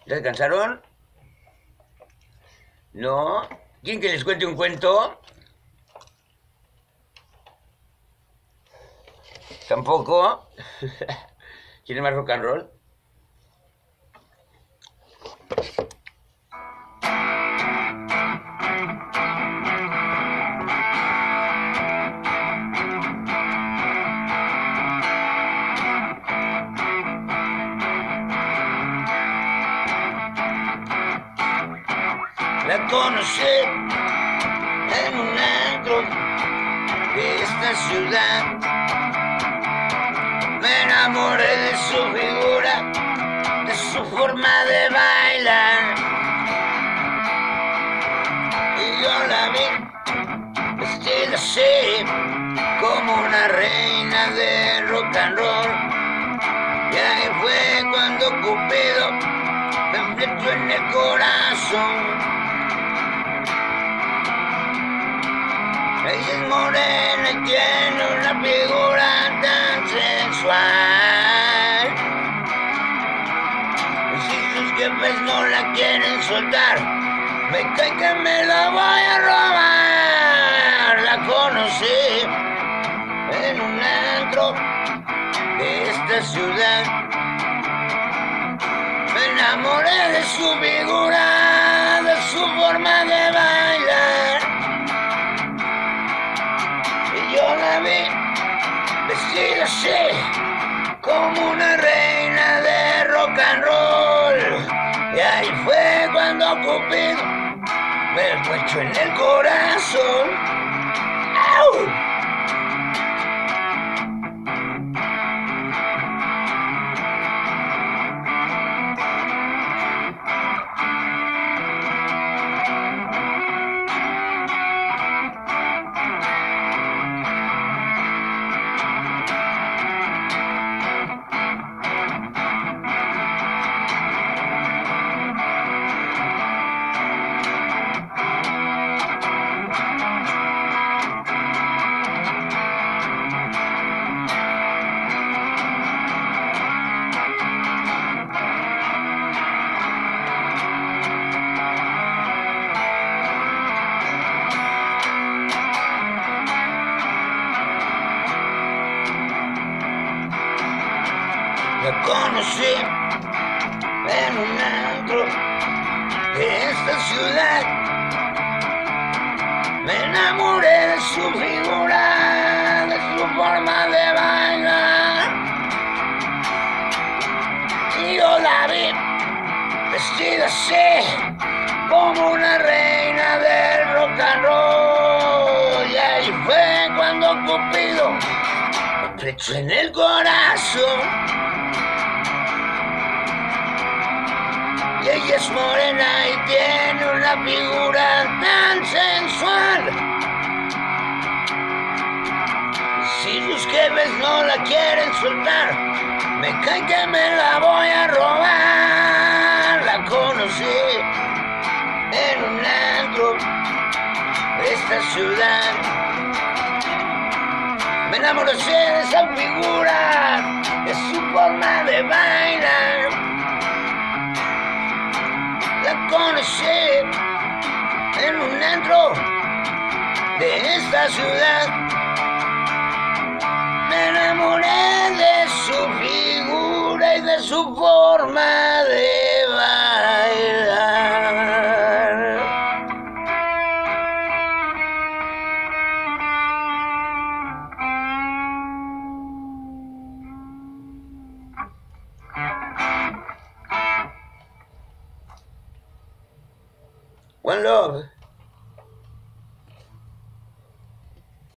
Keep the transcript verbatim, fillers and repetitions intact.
¿Ya descansaron? ¿No? ¿Quieren que les cuente un cuento? ¿Tampoco? ¿Quieren más rock and roll? La conocí en un antro de esta ciudad. Me enamoré de su figura, de su forma de bailar. Y yo la vi vestida así, como una reina de rock and roll. Y ahí fue cuando Cupido me flechó en el corazón. Ella es morena y tiene una figura tan sensual. Si sus jefes no la quieren soltar, me cae que me la voy a robar. La conocí en un antro de esta ciudad. Me enamoré de su figura, de su forma de bailar. Yo la vi vestida así, como una reina de rock and roll. Y ahí fue cuando Cupido me flechó en el corazón. ¡Au! La conocí en un antro de esta ciudad. Me enamoré de su figura, de su forma de bailar. Y yo la vi vestida así, como una reina del rock and roll. Y ahí fue cuando Cupido me flechó en el corazón. Y ella es morena y tiene una figura tan sensual. Si sus jefes no la quieren soltar, me cae que me la voy a robar. La conocí en un antro de esta ciudad. Me enamoré de esa figura, de su forma de bailar. La conocí en un antro de esta ciudad. Me enamoré de su figura y de su forma de bailar. One love.